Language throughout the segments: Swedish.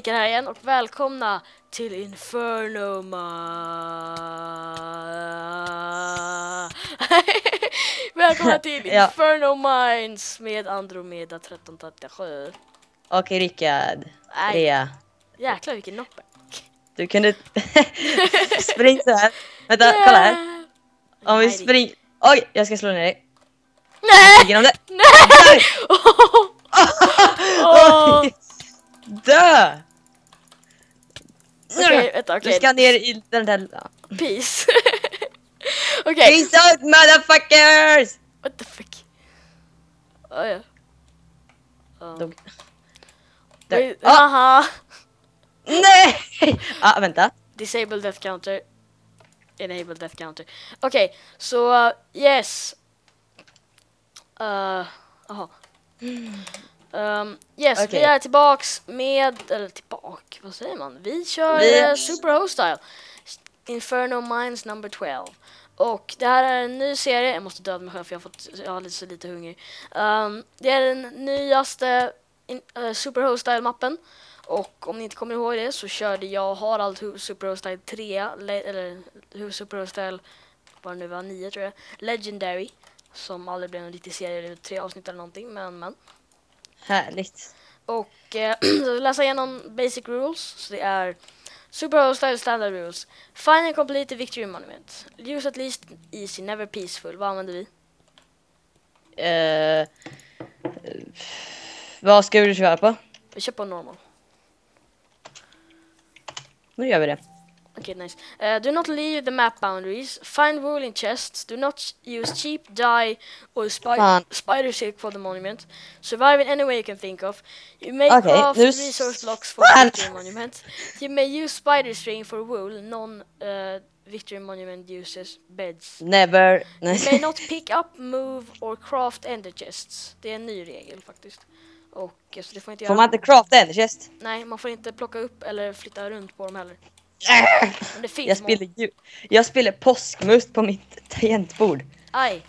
Rickard här igen och välkomna till Inferno Välkomna till Inferno Mines med Andromeda 1337. Okej, Rickard. Nej. Rea. Jäklar vilken noppe. Du kunde spring så här. Vänta, kolla här. Om vi springer. Oj, jag ska slå ner dig. Nej! Genom det. Nej! Dö! Okej, vänta, okej. Du ska ner i den där. Peace. Okej. Peace out, motherfuckers! What the fuck? Oh, ja. Dog. Haha. Nej! Vänta. Disable death counter. Enable death counter. Okej, så yes. Yes, Okay. vi är tillbaks med, eller tillbaka, vad säger man? Vi kör Super Hostile Inferno Mines number 12. Och det här är en ny serie. Jag måste döda mig själv för jag har så lite hunger. Det är den nyaste Super Hostile mappen. Och om ni inte kommer ihåg det så körde jag Harald Super Hostile 3 eller Super Hostile, vad det nu var, 9 tror jag, Legendary, som aldrig blev en riktig serie, 3 avsnitt eller någonting, men Härligt. och läsa igenom basic rules. Så det är Super Hostile standard rules. Find and complete the victory monument. Use at least easy, never peaceful. Vad använder vi? Vad ska du köra på? Vi kör på normal. Nu gör vi det. Okay, nice. Do not leave the map boundaries. Find wool in chests. Do not use cheap dye or spider silk for the monument. Survive in any way you can think of. You may craft resource blocks for the victory monument. You may use spider string for wool. Victory monument uses beds. Never. You may not pick up, move or craft ender chests. Det är en ny regel faktiskt. Och så det får inte göra. Får man inte crafta ender chest? Nej, man får inte plocka upp eller flytta runt på dem heller. Det finns jag spelar påskmust på mitt tangentbord. Aj.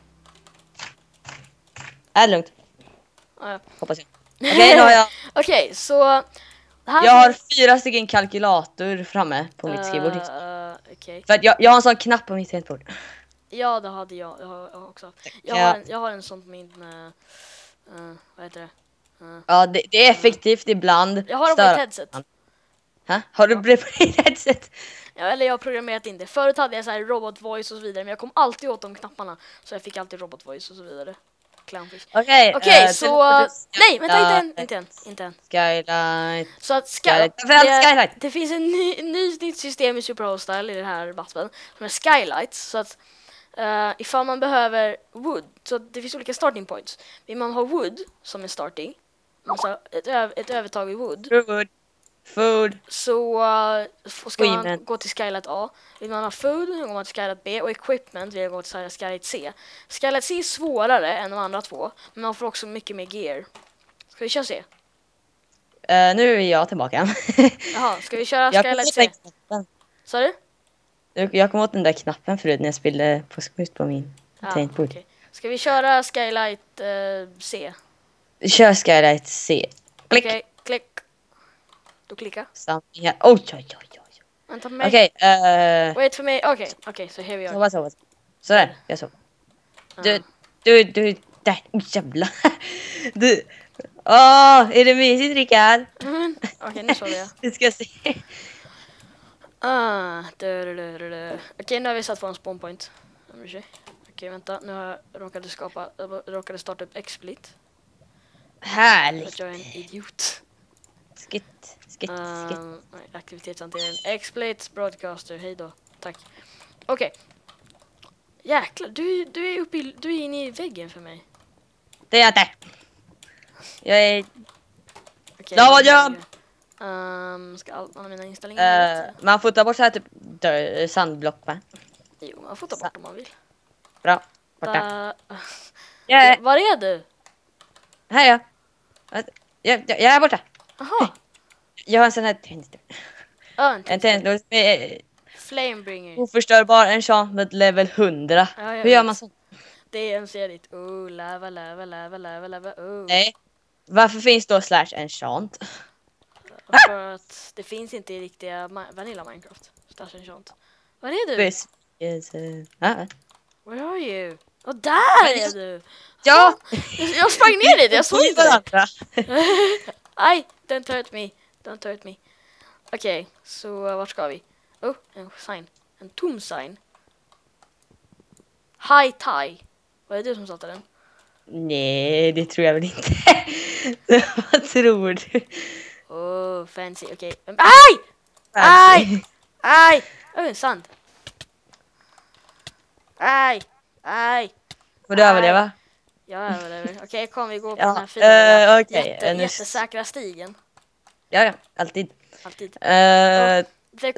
Är det lugnt? Ja. Hoppas jag. Okej, då har jag. Okej, så här jag har 4 stycken kalkylator framme på mitt skrivbord. Okay. För att jag har en sån knapp på mitt tangentbord. Ja, det hade jag. Jag har också. Jag har en sån på min vad heter det? Ja, det är effektivt ibland. Jag har det på mitt headset. Har du det på ditt headset? Ja, eller jag har programmerat in det. Förut hade jag så här robot voice och så vidare, men jag kom alltid åt de knapparna, så jag fick alltid robot voice och så vidare. Clownfish. Okej, så nej, vänta, inte än. Skylight. Så att Skylight. Det finns en nytt system i Super Hostile i den här mappen som är Skylights, så att ifall man behöver wood, så det finns olika starting points. Vill man ha wood som är starting, alltså ett övertag i wood. Food. Så ska man gå till Skylight A. Vill man ha food går man till Skylight B. Och equipment vill jag gå till Skylight C. Skylight C är svårare än de andra två, men man får också mycket mer gear. Ska vi köra C? Nu är jag tillbaka. Jaha, ska vi köra Skylight C? Sa du? Jag kom åt den där knappen förut när jag spelade på min tangentbord. Okay. Ska vi köra Skylight C? Kör Skylight C. Klick. Okej, klick. Du klickar. Oj. Vänta på mig. Okej. Wait for me. Okej, så here we are. Så. Sådär, jag såg. Du, där, jävla. Du. Är det mysigt, Rickard? Okej, nu såg jag. Du ska se. Okej, nu har vi satt på en spawn point. Okej, vänta. Nu har jag råkade starta upp XSplit. Härligt. Att jag är en idiot. Skit. Aktivitetshantering. XSplit broadcaster. Hej då. Tack. Okej. Jäklar, du är inne i väggen för mig. Det är jag inte. Jag är... Okej. Ska alla mina inställningar man får ta bort så här typ sandblock, va? Jo, man får ta bort om man vill. Bra. Borta. Var är du? Här är jag. Jag är borta. Aha. Jag har en sån här en tändlås med Flamebringer. oförstörbar enchantment level 100. Hur gör man så? Det är en serie. Lava. Nej. Varför finns då /enchant? För att det finns inte i riktiga Vanilla Minecraft. Stash and sånt. Var är du? Where are you? Och där är du! Ja! Jag sprang ner dit, jag såg inte dig. varandra. Aj, don't hurt me. Don't hurt me. Okej, så vart ska vi? Oh, en sign. En tom sign. High tie. Vad är det som satte den? Nej, det tror jag väl inte. Vad tror du? Oh, fancy. Okej. Aj! Aj! Aj! Oh, sand. Aj! Aj! Får du överleva? Jag överlever. Okej, kom vi går på Ja, den här fina jättesäkra stigen. Ja, alltid. Alltid. The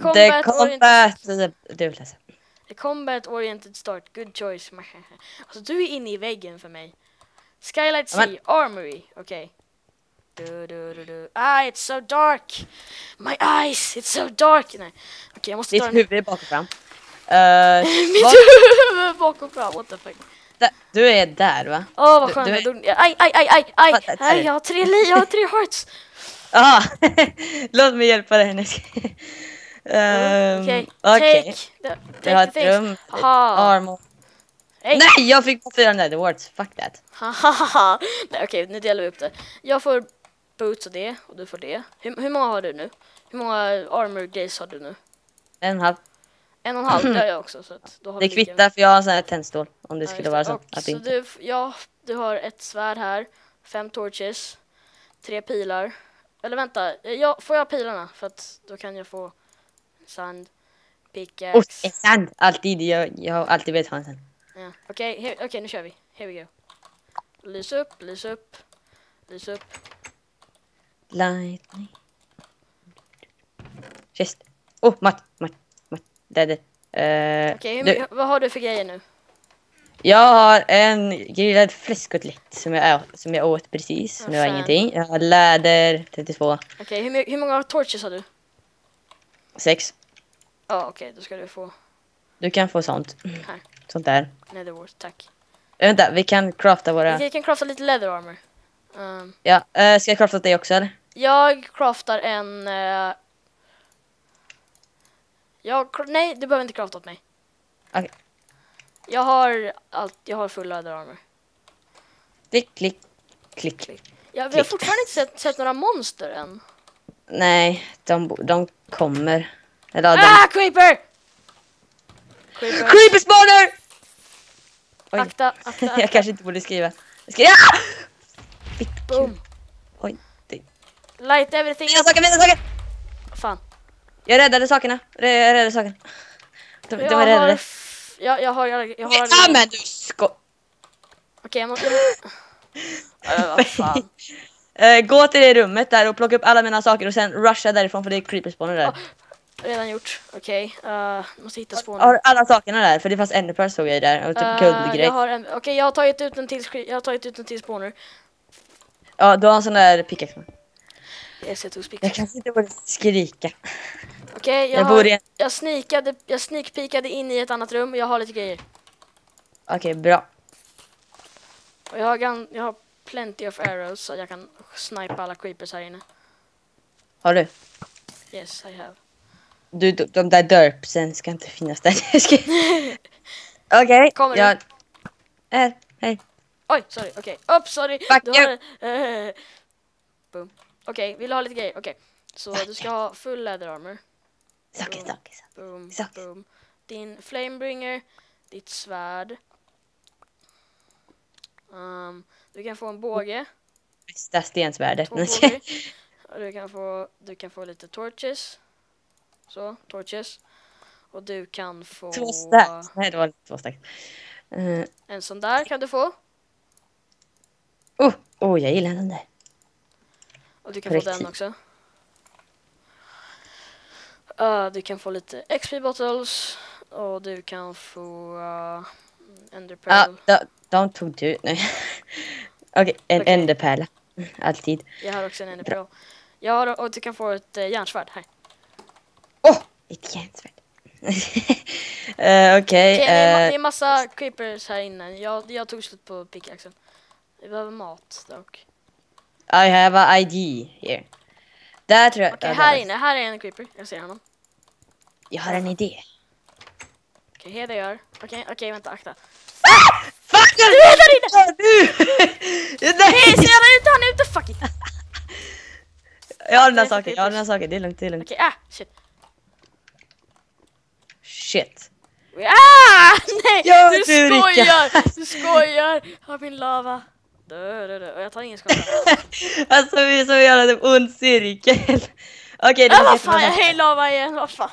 combat oriented start. Good choice. Alltså du är inne i väggen för mig. Skylight Sea, Armory. Okej. Ah, it's so dark. My eyes, it's so dark. Nej. Okej, jag måste ditt ta huvud är bak och fram. Mitt huvud bak och fram. What the fuck? Du är där, va? Åh, vad skönt. Aj, jag har 3 liv, jag har 3 hearts. Låt mig hjälpa dig. Okej, Okej. take Jag har the ett things. rum, Aha. armor. Hey. Nej, jag fick bara 4 netherwarts. Fuck that. Hahaha. Nej, okej, nu delar vi upp det. Jag får boots och det, och du får det. Hur många har du nu? Hur många armor days har du nu? 1,5. 1,5, det har jag också. Så att då har Det vi lika. kvittar för jag har en sån här tändstål. Om det Ja, skulle just vara det. så. Och Att så inte. du har ett svärd här, 5 torches, 3 pilar. Eller vänta, får jag pilarna? För att då kan jag få sand, pickaxe. Sand. Alltid. Jag har alltid velat ha en sån. Ja. Okej, nu kör vi. Here we go. Lys upp, lys upp, lys upp. Lightning. Chest. Matt. Där. Okej, vad har du för grejer nu? Jag har en grillad fläskkotlett som jag åt precis. Vad Det var fan. ingenting. Jag har läder 32. Okej, hur många torches har du? 6. Ja, okej, då ska du få Du kan få sånt. här. Sånt där. Netherwort, tack. Vänta, vi kan crafta våra... Vi kan crafta lite leather armor. Ja, ska jag crafta åt dig också eller? Jag craftar en... Nej, du behöver inte crafta åt mig. Okej. Jag har full leather armor. Klick. Vi har fortfarande inte sett några monster än. Nej, de kommer. Eller, Creeper! Creeper spawner! Oj. Akta. Jag kanske inte borde skriva. Boom. Oj. Light everything. Mina saker! Fan. Jag räddade sakerna. De är räddade. Jag har Ja, men du Okej, jag måste... Vad fan. Gå till det rummet där och plocka upp alla mina saker och sen rusha därifrån för det är creeper spawner där. Redan gjort. Okej, måste hitta spawner. Har alla sakerna där? För det fanns enderpearl såg jag där och typ guldgrej. Jag har tagit ut en till spawner. Ja, du har en sån där pickaxe. Yes, jag tog Jag pickaxe. kanske inte borde skrika. Okej, jag sneakpeekade in i ett annat rum och jag har lite grejer. Okej, bra. Och jag har plenty of arrows så jag kan snipa alla creepers här inne. Har du? Yes, I have. De där derpsen ska inte finnas där. Okej, Kommer jag... Hej. Oj, sorry. Okej. Sorry. Fuck you. Boom. Okej, vill du ha lite grejer? Okej. Så du ska ha full leather armor. Saker. Boom, Saker. boom. Din flamebringer, ditt svärd. Du kan få en båge. Bästa stensvärdet. 2 bågar. Och du kan få lite torches. Så, torches. Och du kan få 2 stacks. Nej, det var 2 stacks. en sån där kan du få. Jag gillar den där. Och du kan få den också. Du kan få lite XP bottles. Och du kan få enderpearl. De tog du. Nej. Okej, en enderpärla. Alltid. Jag har också en enderpearl. Och du kan få ett järnsvärd här. Ett järnsvärd. Okej. Det är massa creepers här inne. Jag tog slut på pickaxen. Vi behöver mat dock. I have a ID here. Där tror jag. Okej, ja, här där. inne. Här är en creeper. Jag ser honom. Jag har en idé. Okej, Heder gör. Okej, vänta, akta. Fuck! Du är där inne! Nej! Nej, så han är ute, fuck it. Jag har den här saken, det är lugnt. Okej, shit. Shit. Nej, Ja, du du, Rickard. skojar. Har min lava. Och jag tar ingen skada. Alltså vi är så jävla typ ond cirkel. Okej, det Vad finns fan, jag jättebra är lava igen, vad fan.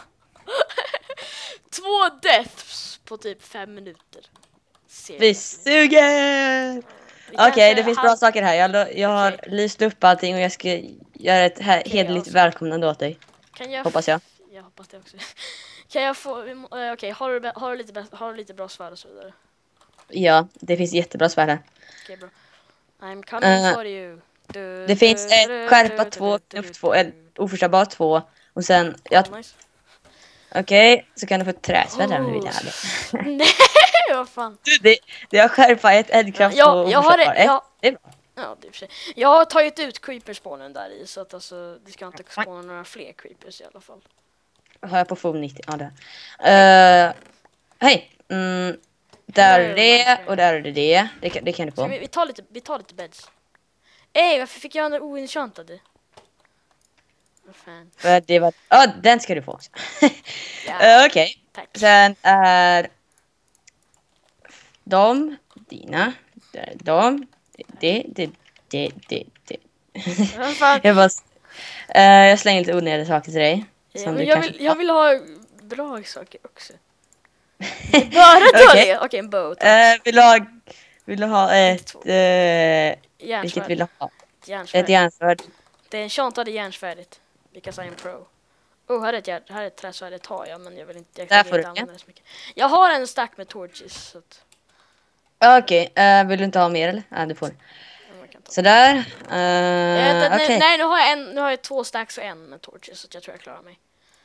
2 deaths på typ 5 minuter. Vi suger! Okej, det finns bra saker här. Jag har lyst upp allting och jag ska göra ett hederligt välkomnande åt dig. Hoppas jag. Jag hoppas det också. Kan jag få... Okej, har du lite bra svärd och så vidare? Ja, det finns jättebra svärd här. Okej, bra. I'm coming for you. Det finns ett skärpa 2, knuff 2, oförstörbar 2 och sen... Nice. Okej, så kan du få ett träsvärd här om du vill ha det. Nej, vad fan. Det har skärpa 1, eldkraft 2 och jag har det. det är bra. Ja, det är för sig. Jag har tagit ut creeper-spawnen där i, så att alltså, det ska inte spawna några fler creepers i alla fall. Har jag på FOV 90? Ja, det. Hej! Där är det och där är det. Det kan du få. Vi tar lite beds. Ey, varför fick jag den oenchantade? Vad fan. För det var... den ska du få också. Ja, Okej. tack. Sen är... dina. Det. Vad fan? Jag slänger lite onödiga saker till dig. Ja, men jag vill ha bra saker också. Inte bara dåliga. Okej, en boat. Vill du ha ett... Järnsvärd. vilket vill du ha? Järnsvärd. Ett järnsvärd. Det är enchantade järnsvärdet. Because I am pro. Här är ett träsvärd, det tar jag, men jag vill inte, jag kan inte använda det så mycket. Jag har en stack med torches, så att... Okej, vill du inte ha mer eller? Ja, du får. Sådär. Okay. Nej, nu har jag 2 stacks och en med torches, så jag tror jag klarar mig.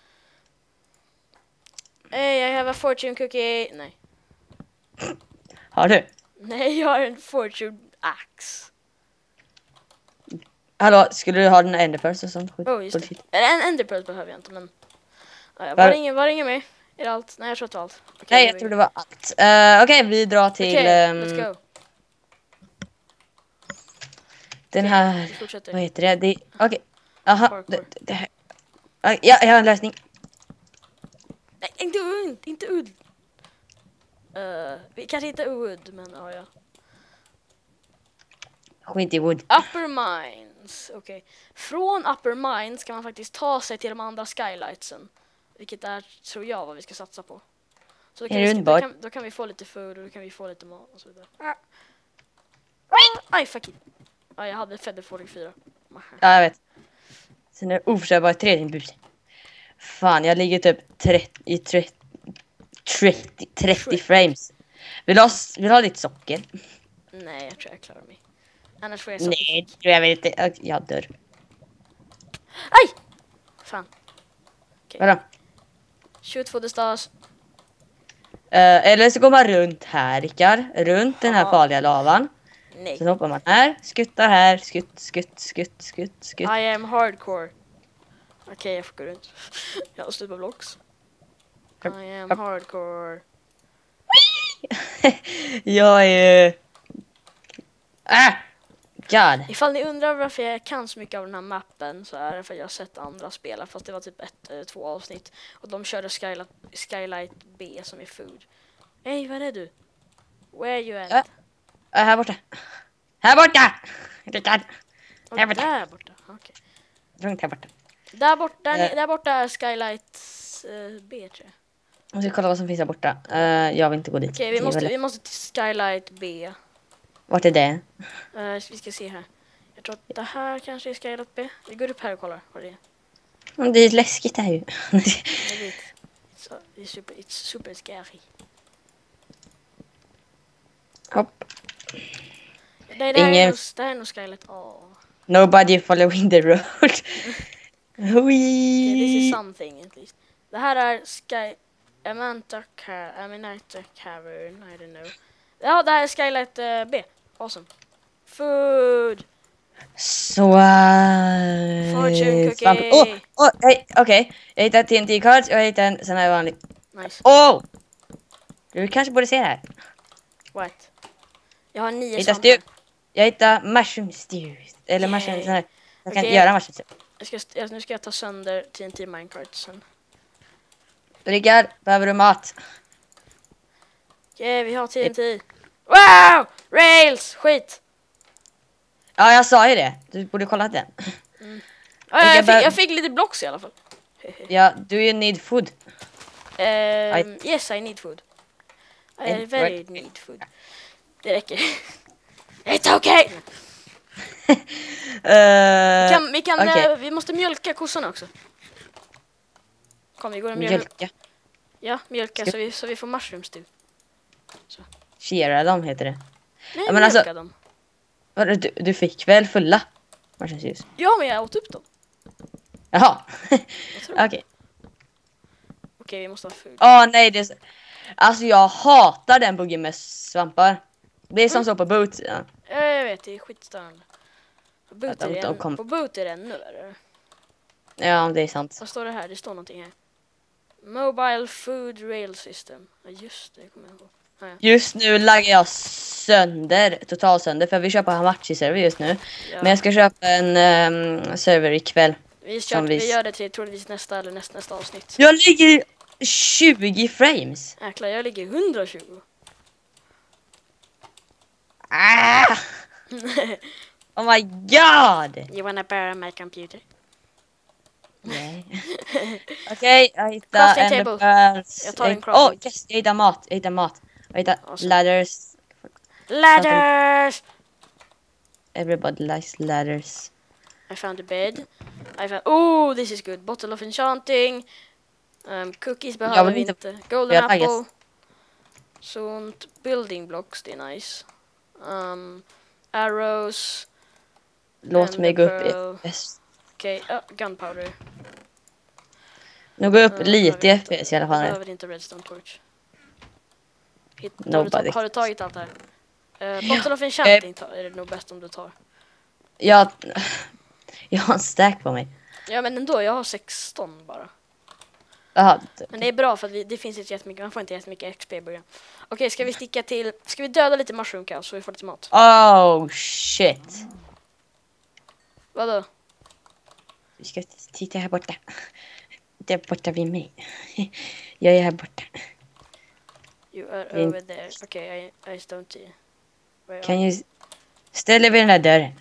Hey, I have a fortune cookie. Nej. Har du? Nej, jag har en fortune axe. Hallå, skulle du ha den enderpearl och sånt? Just det. En enderpearl behöver jag inte, men... Var det ingen med? Är det allt? Nej, jag tror att det var allt. Okay, nej, jag tror det var allt. Okej, vi drar till... let's go. Den här... Vad heter det? Okej. Aha. Ja, jag har en lösning. Nej, inte udd. Vi kanske inte wood, men ja. Skit i wood. Upper Mines. Okej. Från Upper Mines kan man faktiskt ta sig till de andra skylightsen. Vilket är, tror jag, vad vi ska satsa på. Så då kan vi få lite food och då kan vi få lite mat och så vidare. Aj, fuck it. Ja, jag hade Feather 44. Ja, jag vet. Sen är det oförstörbar 3 Fan, jag ligger typ 30 frames. Vill du ha lite socker? Nej, jag tror jag klarar mig. Annars får jag socker. Nej, jag vet inte. Jag dör. Aj! Fan. Okay. Vadå? Shoot for the stars. Eller så går man runt här, Rickard. Runt den här farliga lavan. Nej. Så hoppar man här, skuttar här, skutt. I am hardcore. Okej, jag får gå runt. Jag har slut på blocks. I am hardcore. Jag är... God. Ifall ni undrar varför jag kan så mycket av den här mappen, så är det för att jag har sett andra spela, fast det var typ 1 eller 2 avsnitt. Och de körde Skylight B som är food. Hej, var är du? Where are you at? Här borta. Här borta! Rickard! Här borta. Där borta, okej. Runt här borta. Där borta är Skylight B, tror jag. Jag ska kolla vad som finns här borta. Jag vill inte gå dit. Okej, vi måste till Skylight B. Vart är det? Vi ska se här. Jag tror att det här kanske är Skylight B. Vi går upp här och kollar vad det är. Det är läskigt här ju. Jag vet. It's super scary. Hopp. Det är nog Skylight A. Nobody following the road. Okay, this is something at least. Det här är Aminata Cavern, I don't know. Ja, det här är Skylight B. Awesome. Food. Så... Fortune cookie! Okej. Jag hittade TNT-cards och jag hittade en sån här vanlig... Nice. Du kanske borde se det här. What? Jag har 9 svampar. Jag hittade mushroom stews. Eller mushroom sån här. Jag kan göra mushroom stews. Nu ska jag ta sönder TNT minecart sen. Rickard, behöver du mat? Vi har TNT. Wow! Rails! Skit! Ja, jag sa ju det. Du borde kolla den. Jag fick lite blocks i alla fall. Ja, do you need food? Yes, I need food. I very need food. Det räcker. It's okay! Vi måste mjölka kossorna också. Kom, vi går och mjölka. Ja, mjölka så vi får mushroom stew. Shera dem heter det. Nej, men mjölka dem. Du fick väl fulla mushroom stews? Ja, men jag åt upp dem. Jaha. Okej. Okej, vi måste ha food. Nej, det är så... Alltså jag hatar den buggen med svampar. Det är som så på boot. Ja. Jag vet, det är skitstörande. På boot är det ännu värre. Ja, det är sant. Vad står det här? Det står någonting här. Mobile Food Rail System. Ja, just det, kommer jag ihåg. Ja. Just nu laggar jag totalt sönder, för vi köper Hamachi-server just nu. Ja. Men jag ska köpa en server ikväll. Vi gör det till troligtvis nästa eller nästa avsnitt. Jag ligger 20 frames. Jäklar, jag ligger 120. Oh my god! You wanna borrow my computer? Nej. Okej, jag hittar en pearls. Jag tar en crafting. Yes, jag hittar mat. Jag hittar ladders. Ladders! Everybody likes ladders. I found a bed. Oh, this is good. Bottle of enchanting. Cookies behöver vi inte. Golden apple. Sånt. Building blocks, det är nice. Arrows. Låt mig gå upp. Okej, gunpowder. Nu går upp lite i FPS i alla fall. Jag behöver inte redstone torch. Har du tagit allt här? Bottle of enchanting är det nog bäst om du tar. Jag har en stack på mig. Ja, men ändå, jag har 16 bara. Aha. Men det är bra för att det finns inte jättemycket, man får inte jättemycket XP i början. Okej, ska vi döda lite mushroom cows så vi får lite mat? Oh shit. Vadå? Vi ska titta här borta. Det är borta vid mig. Jag är här borta. You are over there. Okej, I don't see. Kan ju ställa vid den där dörren?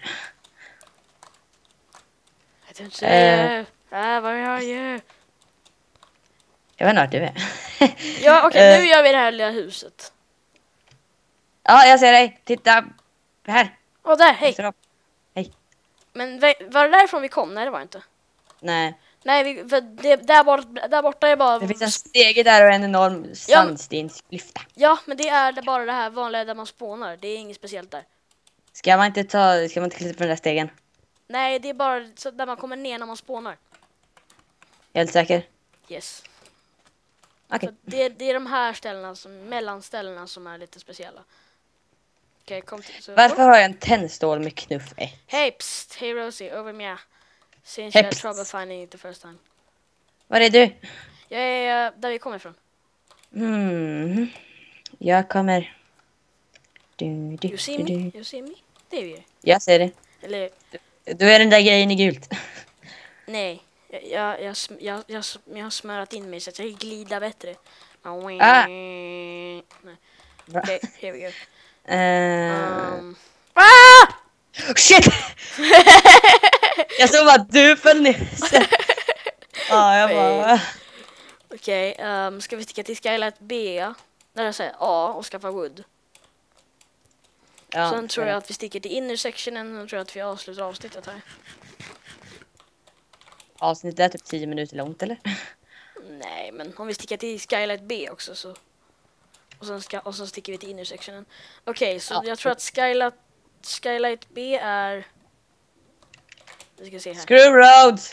I don't see you. Where are you? Jag vet inte vart du är. Ja, okej, nu gör vi det här lilla huset. Ja, jag ser dig. Titta. Här. Där, hej. Hej. Men var det därifrån vi kom? Nej, det var inte. Nej. Nej, där borta är bara... Det finns en stege där och en enorm sandstensklyfta. Ja, men det är bara det här vanliga där man spånar. Det är inget speciellt där. Ska man inte klistra på den där stegen? Nej, det är bara så där man kommer ner när man spånar. Helt säker? Yes. Okej. Det är de här ställena, mellanställena som är lite speciella. Okej, kom till. Varför har jag en tändstål med knuff 1? Hey, psst, hey Rosie, over me. Since you had trouble finding it the first time. Var är du? Jag är där vi kommer ifrån. Jag kommer. You see me? You see me? Det är vi. Jag ser det. Eller... Du är den där grejen i gult. Nej, jag har smörat in mig så att jag glider bättre. Okej, here we go. Shit! Jag såg bara att du föll ner. Jag bara... Okej, ska vi sticka till Skylight B? När jag säger A och skaffa wood. Sen tror jag att vi sticker till intersectionen och tror jag att vi avslutar avsnittet här. Avsnittet är typ 10 minuter långt, eller? Nej, men om vi sticker till Skylight B också så... Och sen sticker vi till intersectionen. Okej, så jag tror att Skylight B är... Vi ska se här. Screw roads!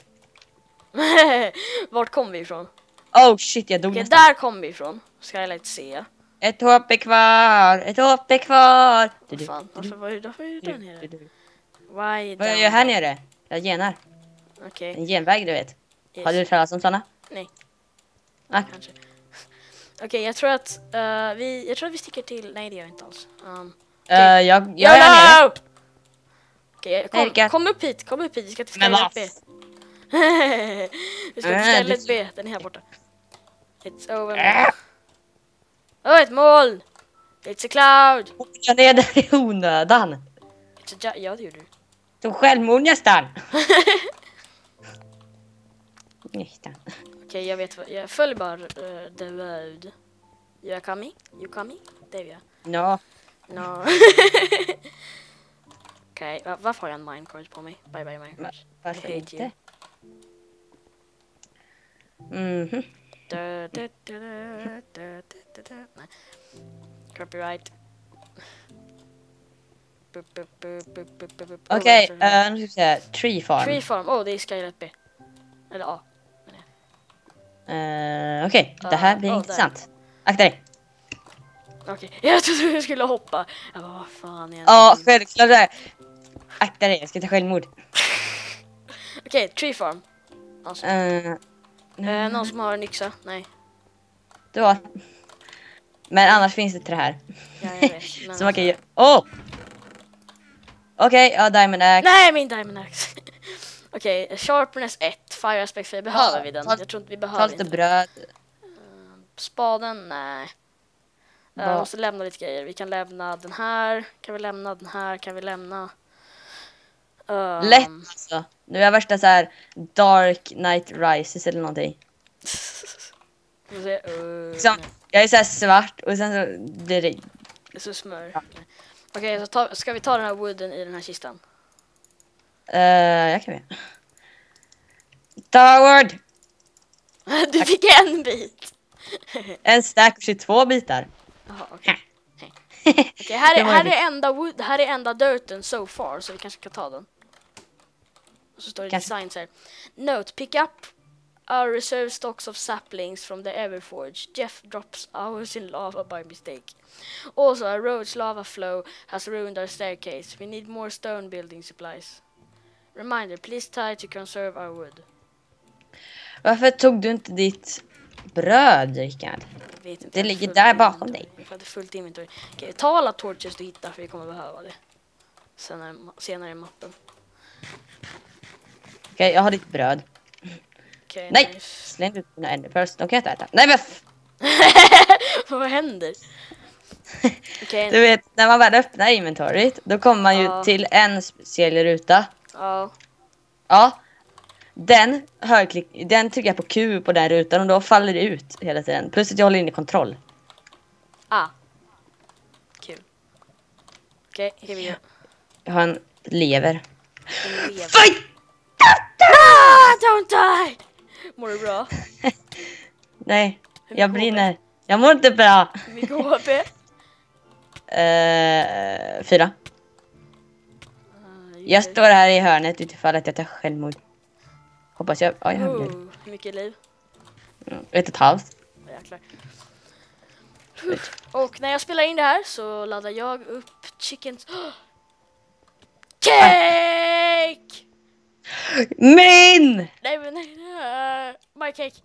Vart kom vi ifrån? Oh shit, jag dog nästan. Där kom vi ifrån. Skylight C. Ett hopp är kvar! Ett hopp är kvar! Fan, varför är den här? Why Vad gör jag här nere? Jag genar. Okej. En genväg, du vet. Yes. Har du hört talas om sådana? Nej. Ah. Kanske. Okej, jag tror att vi sticker till. Nej, det gör vi inte alls. Jag är här nere. Okej, kom upp hit. Vi ska till Skylight B. Vi ska till Skylight B. Den är här borta. It's over. Ett moln! It's a cloud! Jag är där i onödan. Ja, det gjorde du. Som självmord nästan. Nästan. Okej, jag vet vad. Jag följer bara the road. You coming? Det är jag. No. Okej, varför har jag en minecart på mig? Bye minecart. Varför inte? You. Mhm. Nej. Copyright. Okej, nu ska vi se. Tree farm. Det är Skylight B. Eller A. Okej, det här blir intressant. Akta dig. Okej, jag trodde jag skulle hoppa. Jag bara, vad fan är det? Ja, självklart där. Akta dig, jag ska ta självmord. Okej, tree farm. Alltså. Någon som har en yxa? Nej. Det var. Men annars finns det här. Ja, jag vet. Så man kan ju... Okej, diamond axe. Nej, min diamond axe. Okej, sharpness 1, fire aspect 4. Behöver vi den? Jag tror inte vi behöver. Ta lite bröd. Spaden, nej. Jag måste lämna lite grejer. Vi kan lämna den här. Kan vi lämna den här? Kan vi lämna... Lätt alltså. Nu är jag värsta så här Dark Knight Rises eller någonting. Jag är så här svart och sen så blir det... Så smör. Ja. Okej, så ska vi ta den här wooden i den här kistan? Jag kan vi. Toward! Du fick en bit. En stack och 22 bitar. Jaha, okej. Okej, här är enda dirten so far, så vi kanske kan ta den. Och så står det design så här. Note, pick up our reserve stocks of saplings from the Everforge. Jeff drops ours in lava by mistake. Also, a road's lava flow has ruined our staircase. We need more stone building supplies. Reminder, please try to conserve our wood. Varför tog du inte ditt bröd, Rickard? Det ligger där bakom dig. Jag hade fullt inventory. Okej, ta alla torches du hittar, för vi kommer behöva det senare i mappen. Okej, jag har ditt bröd. Okay, nej! Nice. Släng ut dina enderpearls. De kan jag inte äta. Nej, men... Vad händer? Okay. Du vet, när man väl öppnar inventoriet, då kommer man ju till en speciell ruta. Ja. Den trycker jag på Q på den rutan och då faller det ut hela tiden. Plus att jag håller in i kontroll. Kul. Okej, here we go. Jag har en lever. Fight! Don't die! Mår du bra? Nej, jag brinner. Jag mår inte bra. Mycket HP? 4. Jag står här i hörnet utifall att jag tar självmord. Hoppas jag... Ja, jag har hur mycket liv? 1,5. Jäklar. Och när jag spelar in det här så laddar jag upp chickens... Cake! Min! Nej, men nej. My cake.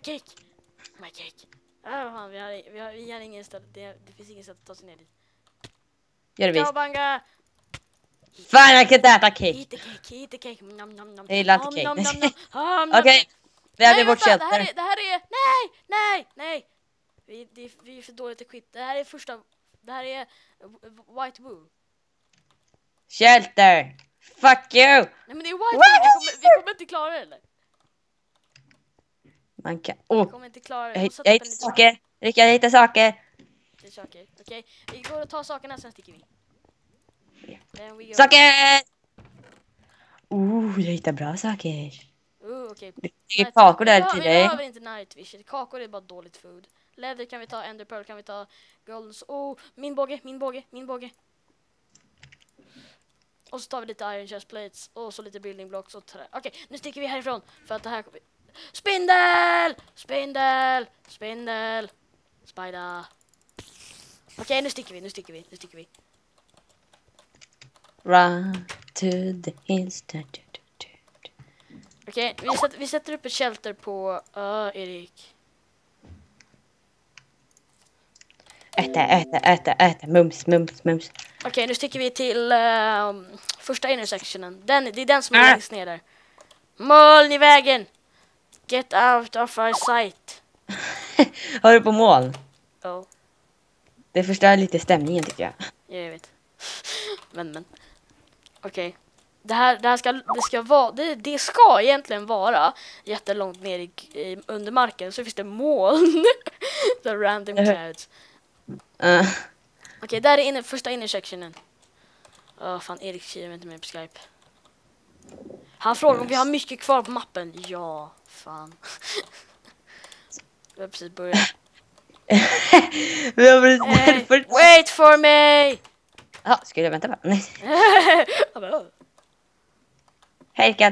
Vi har ingen ställe. Det finns ingen sätt att ta sig ner dit. Gör det visst. Cowabunga! Fan, jag kan inte äta cake. Eat the cake. Nom, nom, nom. Jag gillar inte cake. Okej, vi nej, hade vårt shelter. Det här är... Nej! Vi är för dåligt equipped. Det här är White Woo. Shelter! Fuck you! Nej, men det är White Woo. Vi kommer inte klara det, eller? Man kan... Vi kommer inte klara det. Jag hittar saker. Rickard, jag hittar saker. Okej, vi går och tar sakerna, sen sticker vi. Saker! Jag hittar bra saker. Okej. Det är kakor där till dig. Vi behöver inte night vision. Kakor är bara dåligt food. Leather kan vi ta, ender pearl kan vi ta, golds. Min båge. Och så tar vi lite iron chest plates och så lite building blocks och trä. Okej, nu sticker vi härifrån för att det här kommer... Spindel! Spider. Okej, nu sticker vi. Run to the hills. Okej, vi sätter upp ett shelter på Erik. Äta, mums. Okej, nu sticker vi till första intersectionen. Det är den som är längst ner där. Moln i vägen! Get out of our sight. Har du på moln? Oh. Det förstör lite stämningen tycker jag. Jag vet. Men. Okej. Det ska egentligen vara jättelångt ner under marken. Så finns det moln. The random clouds. Okej, där är första intersectionen. Fan, Erik skriver inte med på Skype. Han frågar om vi har mycket kvar på mappen. Ja, fan. Vi har precis börjat. Wait for me! Ja, skulle jag vänta på? Nej. Hej, Kat.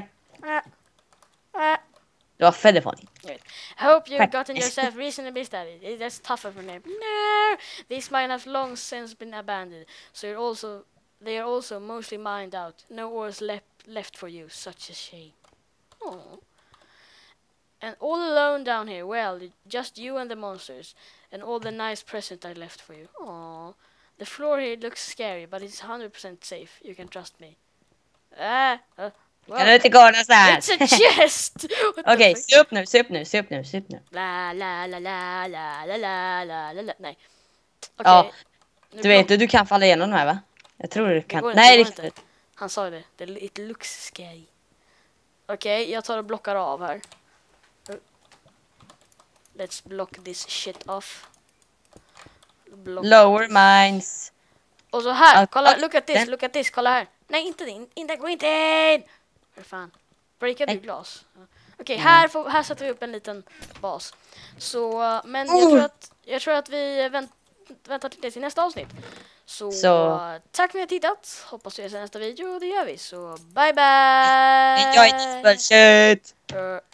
Du har featherfalling. Hope you've gotten yourself reasonably started. That's tougher for me. No! These mine have long since been abandoned. So they are also mostly mined out. No ores left for you. Such a shame. Aww. And all alone down here. Well, just you and the monsters. And all the nice presents I left for you. Aww. The floor here looks scary, but it's 100% safe. You can trust me. Kan du inte gå någonstans? It's a chest! Okej, se upp nu. La la la la la la la la la. Nej. Okay. Ja, du vet du kan falla igenom de här va? Jag tror du kan. Nej, det inte. Han sa det. It looks scary. Okej, jag tar och blockar av här. Let's block this shit off. Lower mines. Och så här, kolla, look at this, kolla här. Nej, gå inte in. Hur fan? Breakar du glas? Okej, här sätter vi upp en liten bas. Så, men jag tror att vi väntar till nästa avsnitt. Så tack för att ni har tittat. Hoppas vi ses i nästa video, det gör vi. Så bye bye. Enjoy this bullshit.